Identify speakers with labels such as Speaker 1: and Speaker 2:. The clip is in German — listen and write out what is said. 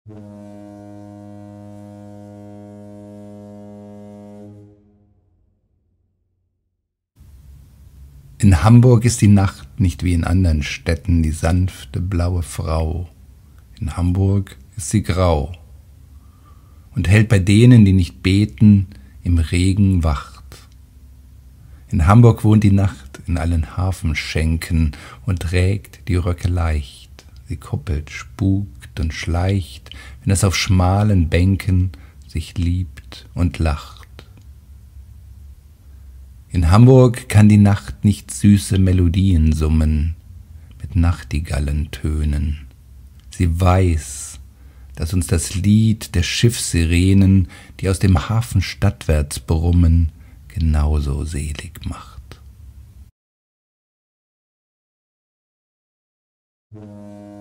Speaker 1: In Hamburg ist die Nacht nicht wie in anderen Städten die sanfte blaue Frau. In Hamburg ist sie grau und hält bei denen, die nicht beten, im Regen Wacht. In Hamburg wohnt die Nacht in allen Hafenschenken und trägt die Röcke leicht. Sie kuppelt, spukt und schleicht, wenn es auf schmalen Bänken sich liebt und lacht. In Hamburg kann die Nacht nicht süße Melodien summen, mit Nachtigallentönen. Sie weiß, dass uns das Lied der Schiffssirenen, die aus dem Hafen stadtwärts brummen, genauso selig macht.